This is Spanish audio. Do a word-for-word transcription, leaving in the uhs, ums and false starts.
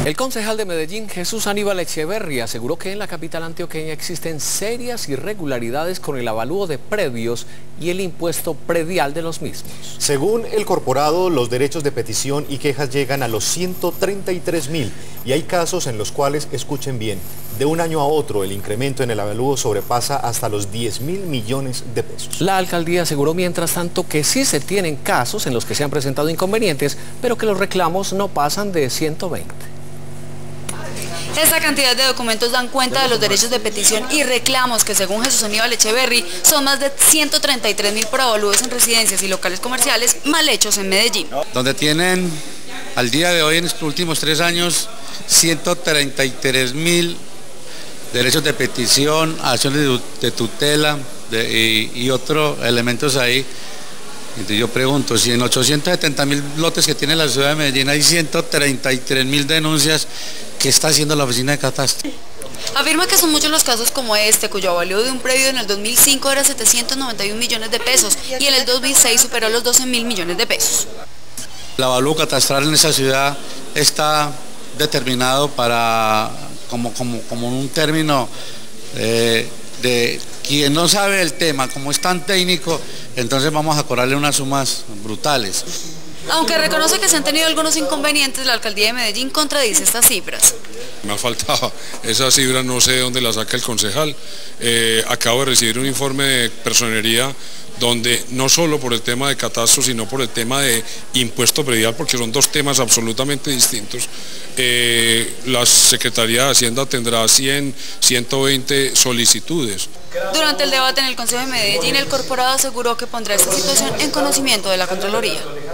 El concejal de Medellín, Jesús Aníbal Echeverri, aseguró que en la capital antioqueña existen serias irregularidades con el avalúo de predios y el impuesto predial de los mismos. Según el corporado, los derechos de petición y quejas llegan a los ciento treinta y tres mil y hay casos en los cuales, escuchen bien, de un año a otro el incremento en el avalúo sobrepasa hasta los diez mil millones de pesos. La alcaldía aseguró mientras tanto que sí se tienen casos en los que se han presentado inconvenientes, pero que los reclamos no pasan de ciento veinte. Esta cantidad de documentos dan cuenta de los derechos de petición y reclamos que, según Jesús Aníbal Echeverri, son más de ciento treinta y tres mil por avalúos en residencias y locales comerciales mal hechos en Medellín. Donde tienen al día de hoy, en estos últimos tres años, ciento treinta y tres mil derechos de petición, acciones de tutela de, y, y otros elementos ahí. Entonces yo pregunto, si en ochocientos setenta mil lotes que tiene la ciudad de Medellín hay ciento treinta y tres mil denuncias, ¿qué está haciendo la oficina de catastro? Afirma que son muchos los casos como este, cuyo avalúo de un predio en el dos mil cinco era setecientos noventa y un millones de pesos y en el dos mil seis superó los doce mil millones de pesos. El avalúo catastral en esa ciudad está determinado para, como, como, como un término eh, de quien no sabe el tema, como es tan técnico, entonces vamos a cobrarle unas sumas brutales. Aunque reconoce que se han tenido algunos inconvenientes, la alcaldía de Medellín contradice estas cifras. Me ha faltado esa cifra, no sé de dónde la saca el concejal. Eh, acabo de recibir un informe de personería donde no solo por el tema de catastro, sino por el tema de impuesto predial, porque son dos temas absolutamente distintos. Eh, la Secretaría de Hacienda tendrá cien, ciento veinte solicitudes. Durante el debate en el Consejo de Medellín, el corporado aseguró que pondrá esta situación en conocimiento de la Contraloría.